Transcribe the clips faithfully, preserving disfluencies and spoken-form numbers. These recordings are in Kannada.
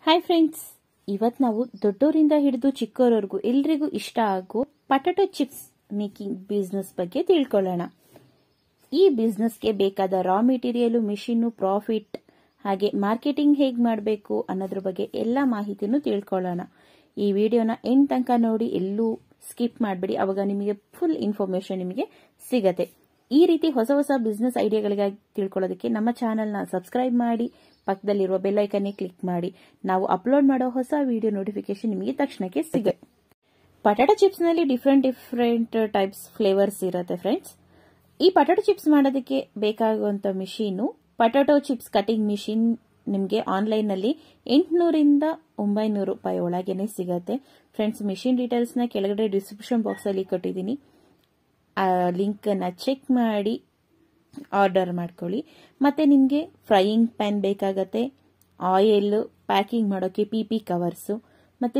ಹಾಯ್ ಫ್ರೆಂಡ್ಸ್, ಇವತ್ತು ನಾವು ದೊಡ್ಡೋರಿಂದ ಹಿಡಿದು ಚಿಕ್ಕವರವರೆಗೂ ಎಲ್ರಿಗೂ ಇಷ್ಟ ಆಗೋ ಪೊಟ್ಯಾಟೊ ಚಿಪ್ಸ್ ಮೇಕಿಂಗ್ ಬಿಸ್ನೆಸ್ ಬಗ್ಗೆ ತಿಳ್ಕೊಳ್ಳೋಣ. ಈ ಬಿಸ್ನೆಸ್ಗೆ ಬೇಕಾದ ರಾ ಮೆಟೀರಿಯಲ್, ಮಿಷಿನ್, ಪ್ರಾಫಿಟ್ ಹಾಗೆ ಮಾರ್ಕೆಟಿಂಗ್ ಹೇಗೆ ಮಾಡಬೇಕು ಅನ್ನೋದ್ರ ಬಗ್ಗೆ ಎಲ್ಲ ಮಾಹಿತಿನೂ ತಿಳ್ಕೊಳ್ಳೋಣ. ಈ ವಿಡಿಯೋನ ಎಂಡ್ ತನಕ ನೋಡಿ, ಎಲ್ಲೂ ಸ್ಕಿಪ್ ಮಾಡಬೇಡಿ, ಅವಾಗ ನಿಮಗೆ ಫುಲ್ ಇನ್ಫಾರ್ಮೇಶನ್ ನಿಮಗೆ ಸಿಗತ್ತೆ. ಈ ರೀತಿ ಹೊಸ ಹೊಸ ಬಿಸ್ನೆಸ್ ಐಡಿಯಾಗಳಿಗಾಗಿ ತಿಳ್ಕೊಳ್ಳೋದಕ್ಕೆ ನಮ್ಮ ಚಾನೆಲ್ನ ಸಬ್ಸ್ಕ್ರೈಬ್ ಮಾಡಿ, ಪಕ್ಕದಲ್ಲಿರುವ ಬೆಲ್ ಐಕನ್ನೇ ಕ್ಲಿಕ್ ಮಾಡಿ. ನಾವು ಅಪ್ಲೋಡ್ ಮಾಡೋ ಹೊಸ ವಿಡಿಯೋ ನೋಟಿಫಿಕೇಶನ್ ನಿಮಗೆ ತಕ್ಷಣಕ್ಕೆ ಸಿಗುತ್ತೆ. ಪೊಟ್ಯಾಟೊ ಚಿಪ್ಸ್ ನಲ್ಲಿ ಡಿಫ್ರೆಂಟ್ ಡಿಫ್ರೆಂಟ್ ಟೈಪ್ಸ್ ಫ್ಲೇವರ್ಸ್ ಇರುತ್ತೆ ಫ್ರೆಂಡ್ಸ್. ಈ ಪೊಟ್ಯಾಟೊ ಚಿಪ್ಸ್ ಮಾಡೋದಕ್ಕೆ ಬೇಕಾಗುವಂತ machine potato chips cutting machine ನಿಮಗೆ ಆನ್ಲೈನ್ ನಲ್ಲಿ ಎಂಟುನೂರಿಂದ ಒಂಬೈನೂರು ರೂಪಾಯಿ ಒಳಗೇನೆ ಸಿಗತ್ತೆ ಫ್ರೆಂಡ್ಸ್. ಮಿಷಿನ್ ಡೀಟೇಲ್ಸ್ ನ ಕೆಳಗಡೆ ಡಿಸ್ಕ್ರಿಪ್ಷನ್ ಬಾಕ್ಸ್ ಅಲ್ಲಿ ಕೊಟ್ಟಿದ್ದೀನಿ, ಆ ಲಿಂಕ್ ಅನ್ನ ಚೆಕ್ ಮಾಡಿ ಆರ್ಡರ್ ಮಾಡ್ಕೊಳ್ಳಿ. ಮತ್ತೆ ನಿಮಗೆ ಫ್ರೈಯಿಂಗ್ ಪ್ಯಾನ್ ಬೇಕಾಗತ್ತೆ, ಆಯಿಲ್, ಪ್ಯಾಕಿಂಗ್ ಮಾಡೋಕೆ ಪಿ ಪಿ ಕವರ್ಸ್, ಮತ್ತೆ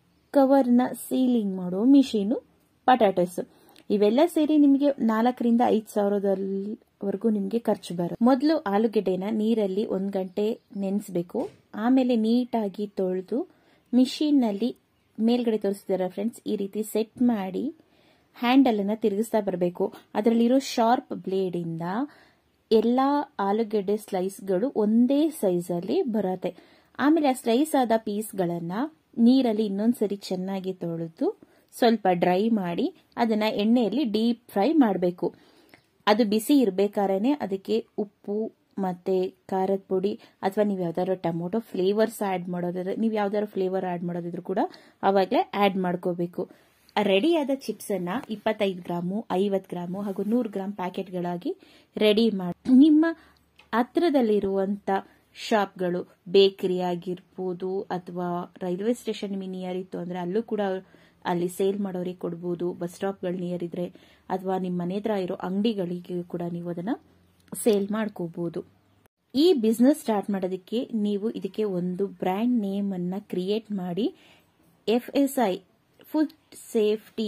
ಕವರ್ನ ಸೀಲಿಂಗ್ ಮಾಡೋ ಮಿಷಿನು, ಪೊಟ್ಯಾಟೋಸ್, ಇವೆಲ್ಲ ಸೇರಿ ನಿಮಗೆ ನಾಲ್ಕರಿಂದ ಐದು ಸಾವಿರದವರೆಗೂ ನಿಮಗೆ ಖರ್ಚು ಬರುತ್ತೆ. ಮೊದಲು ಆಲೂಗೆಡ್ಡೆನ ನೀರಲ್ಲಿ ಒಂದ್ ಗಂಟೆ ನೆನೆಸಬೇಕು. ಆಮೇಲೆ ನೀಟಾಗಿ ತೊಳೆದು ಮಿಷಿನ್ ನಲ್ಲಿ ಮೇಲ್ಗಡೆ ತೋರಿಸ್ತಿದ್ದಾರೆ ಫ್ರೆಂಡ್ಸ್, ಈ ರೀತಿ ಸೆಟ್ ಮಾಡಿ ಹ್ಯಾಂಡಲ್ ಅನ್ನ ತಿರುಗಿಸ್ತಾ ಬರಬೇಕು. ಅದರಲ್ಲಿರೋ ಶಾರ್ಪ್ ಬ್ಲೇಡ್ ಇಂದ ಎಲ್ಲಾ ಆಲೂಗೆಡ್ಡೆ ಸ್ಲೈಸ್ಗಳು ಒಂದೇ ಸೈಜ್ ಅಲ್ಲಿ ಬರುತ್ತೆ. ಆಮೇಲೆ ಆ ಸ್ಲೈಸ್ ಆದ ಪೀಸ್ಗಳನ್ನ ನೀರಲ್ಲಿ ಇನ್ನೊಂದ್ಸರಿ ಚೆನ್ನಾಗಿ ತೊಳೆದು ಸ್ವಲ್ಪ ಡ್ರೈ ಮಾಡಿ ಅದನ್ನ ಎಣ್ಣೆಯಲ್ಲಿ ಡೀಪ್ ಫ್ರೈ ಮಾಡಬೇಕು. ಅದು ಬಿಸಿ ಇರ್ಬೇಕಾದ್ರೆ ಅದಕ್ಕೆ ಉಪ್ಪು ಮತ್ತೆ ಖಾರದ ಪುಡಿ, ಅಥವಾ ನೀವು ಯಾವ್ದಾದ್ರು ಟೊಮೊಟೊ ಫ್ಲೇವರ್ಸ್ ಆಡ್ ಮಾಡೋದಾದ್ರೆ ನೀವು ಯಾವ್ದಾದ್ರು ಫ್ಲೇವರ್ ಆಡ್ ಮಾಡೋದಿದ್ರು ಕೂಡ ಅವಾಗಲೇ ಆಡ್ ಮಾಡ್ಕೋಬೇಕು. ರೆಡಿಯಾದ ಚಿಪ್ಸ್ ಅನ್ನ ಇಪ್ಪತ್ತೈದು ಗ್ರಾಮು, ಐವತ್ತು ಗ್ರಾಮು ಹಾಗೂ ನೂರು ಗ್ರಾಮ್ ಪ್ಯಾಕೆಟ್ಗಳಾಗಿ ರೆಡಿ ಮಾಡಿ ನಿಮ್ಮ ಹತ್ರದಲ್ಲಿರುವಂತ ಶಾಪ್ಗಳು, ಬೇಕರಿ ಆಗಿರ್ಬೋದು ಅಥವಾ ರೈಲ್ವೆ ಸ್ಟೇಷನ್ ನಿಯರ್ ಇತ್ತು ಅಂದ್ರೆ ಅಲ್ಲೂ ಕೂಡ ಅಲ್ಲಿ ಸೇಲ್ ಮಾಡೋರಿಗೆ ಕೊಡ್ಬೋದು. ಬಸ್ ಸ್ಟಾಪ್ಗಳು ನಿಯರ್ ಇದ್ರೆ ಅಥವಾ ನಿಮ್ಮ ಮನೆ ಹತ್ರ ಇರೋ ಅಂಗಡಿಗಳಿಗೆ ಕೂಡ ನೀವು ಅದನ್ನ ಸೇಲ್ ಮಾಡ್ಕೋಬಹುದು. ಈ ಬಿಸ್ನೆಸ್ ಸ್ಟಾರ್ಟ್ ಮಾಡೋದಕ್ಕೆ ನೀವು ಇದಕ್ಕೆ ಒಂದು ಬ್ರ್ಯಾಂಡ್ ನೇಮ್ ಅನ್ನ ಕ್ರಿಯೇಟ್ ಮಾಡಿ F S I food safety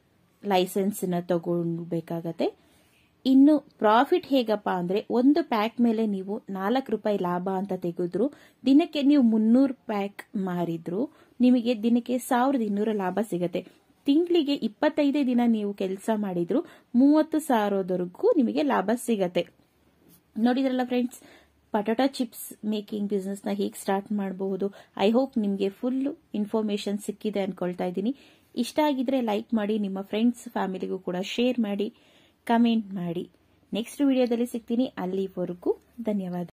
licence ನ ತಗೊಳ್ಬೇಕಾಗತ್ತೆ. ಇನ್ನು ಪ್ರಾಫಿಟ್ ಹೇಗಪ್ಪ ಅಂದ್ರೆ, ಒಂದು ಪ್ಯಾಕ್ ಮೇಲೆ ನೀವು ನಾಲ್ಕು ರೂಪಾಯಿ ಲಾಭ ಅಂತ ತೆಗೆದ್ರು, ದಿನಕ್ಕೆ ನೀವು ಮುನ್ನೂರು ಪ್ಯಾಕ್ ಮಾರಿದ್ರು ನಿಮಗೆ ದಿನಕ್ಕೆ ಸಾವಿರದ ಇನ್ನೂರು ಲಾಭ ಸಿಗತ್ತೆ. ತಿಂಗಳಿಗೆ ಇಪ್ಪತ್ತೈದೇ ದಿನ ನೀವು ಕೆಲಸ ಮಾಡಿದ್ರು ಮೂವತ್ತು ಸಾವಿರದವರೆಗೂ ನಿಮಗೆ ಲಾಭ ಸಿಗತ್ತೆ. ನೋಡಿದ್ರಲ್ಲ friends, potato chips making business ನ ಹೇಗೆ ಸ್ಟಾರ್ಟ್ ಮಾಡಬಹುದು. ಐ ಹೋಪ್ ನಿಮಗೆ ಫುಲ್ ಇನ್ಫಾರ್ಮೇಶನ್ ಸಿಕ್ಕಿದೆ ಅನ್ಕೊಳ್ತಾ ಇದ್ದೀನಿ. ಇಷ್ಟ ಆಗಿದ್ರೆ ಲೈಕ್ ಮಾಡಿ, ನಿಮ್ಮ ಫ್ರೆಂಡ್ಸ್ ಫ್ಯಾಮಿಲಿಗೂ ಕೂಡ ಶೇರ್ ಮಾಡಿ, ಕಮೆಂಟ್ ಮಾಡಿ. ನೆಕ್ಸ್ಟ್ ವಿಡಿಯೋದಲ್ಲಿ ಸಿಗ್ತೀನಿ. ಅಲ್ಲಿವರೆಗೂ ಧನ್ಯವಾದ.